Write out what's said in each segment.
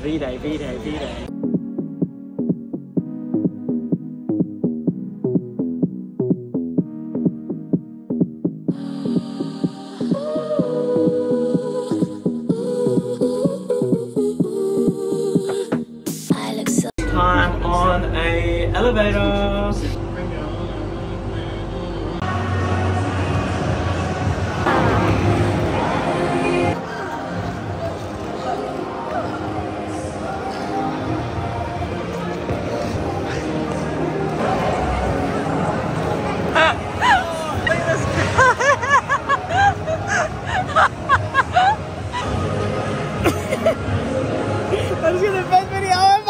V-Day, V-Day, V-Day. Time on a elevator. That is the best video ever!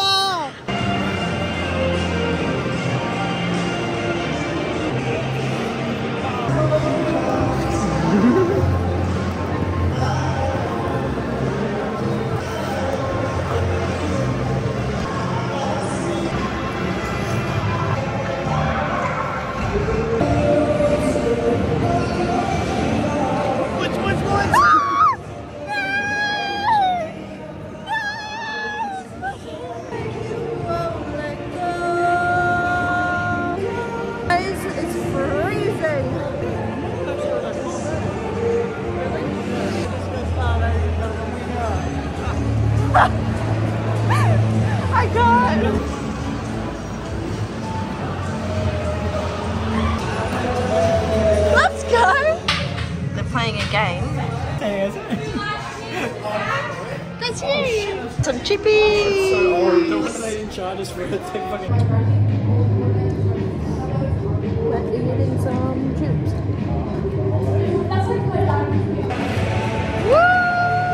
I got it. Let's go. They're playing a game. That's you. Some chippies. So old. The one they didn't charge us for it. We're eating some chips. Woo!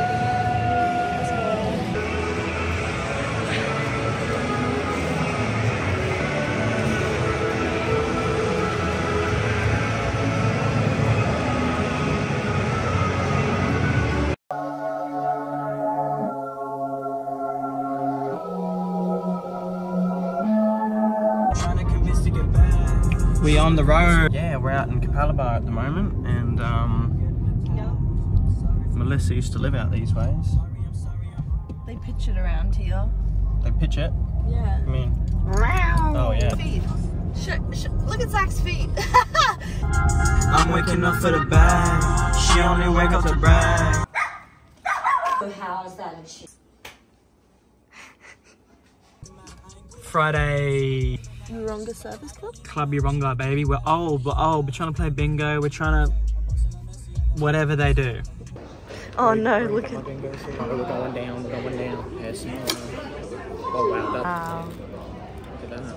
We on the road. Yeah, we're out in Capalaba at the moment, and Melissa used to live out these ways. They pitch it around here. They pitch it? Yeah. I mean, oh yeah. Feet. Look at Zach's feet. I'm waking up for the bag. She only wake up to brag. How's that and shit? Friday. Yoronga Service Club? Club Yoronga, baby. We're old, we're trying to play bingo, we're trying to... whatever they do. Oh no, look at... We're going down, we're going down. Yes, no. Oh wow, look at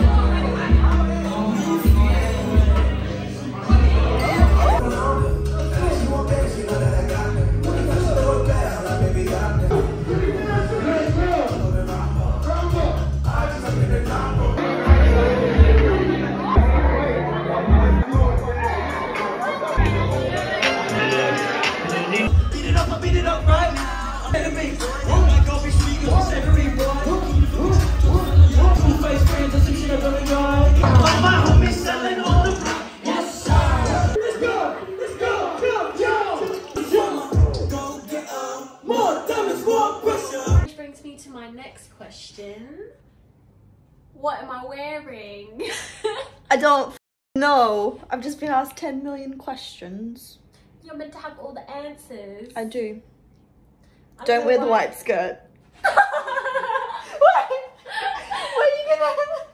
Which brings me to my next question. What am I wearing? I don't know. I've just been asked 10 million questions. You're meant to have all the answers. I do. I Don't wear the why. white skirt. What? What are you gonna...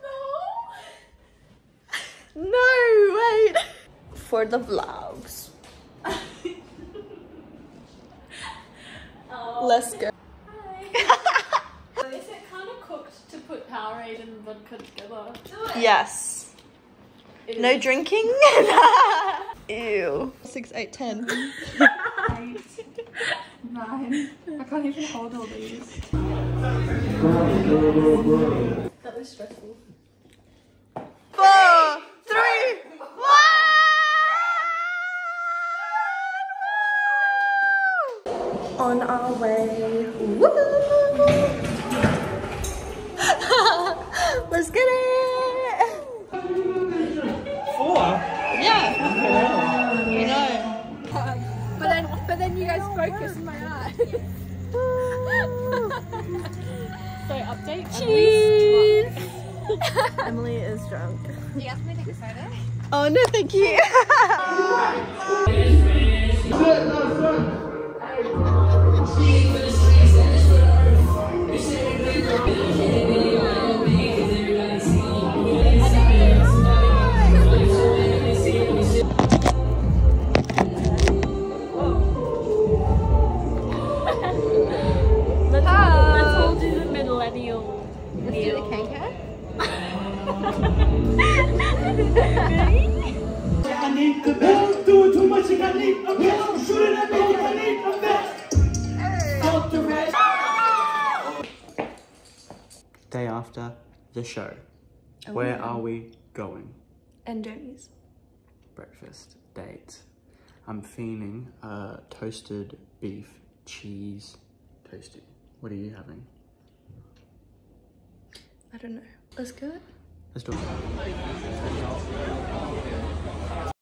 No, wait. For the vlogs. Oh. Let's go. Hi. Is it kind of cooked to put Powerade and vodka together? Do it. Yes. It No is. drinking? Ew. 6, 8, 10. 8, 9. I can't even hold all these. That was stressful. 4, 3, 1. On our way. Woo! Let's get it. 4? Yeah. You know. But then you guys focus in my eye. So update. Cheers! Emily is drunk. Do you ask me to take a soda? Oh no, thank you. Let's all do the millennial. Let's do the can-can. I need the bell, doing too much, I need a bell, shooting at me, I need a bell. Out the rest. Day after the show, where are we going? And Journeys. Breakfast date. I'm feeling toasted beef cheese toasty. What are you having? I don't know. Let's go. Let's do it.